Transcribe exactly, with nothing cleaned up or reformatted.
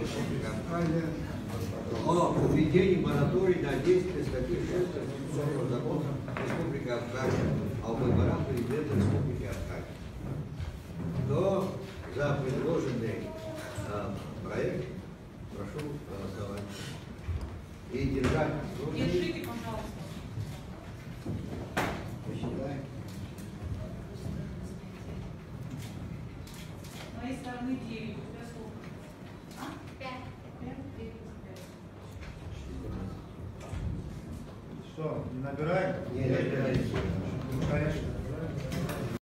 Республики Абхазия о введении моратория на действие статьи шесть Конституционного закона Республики Абхазия о выборах президента Республики Абхазия. Кто за предложенный э, проект, прошу голосовать. И держать. Держите, пожалуйста. Посчитаем. С моей стороны девять. У тебя сколько? А? Пять. Пять, девять, пять. Что, не набираем? Не набираем. Ну, конечно.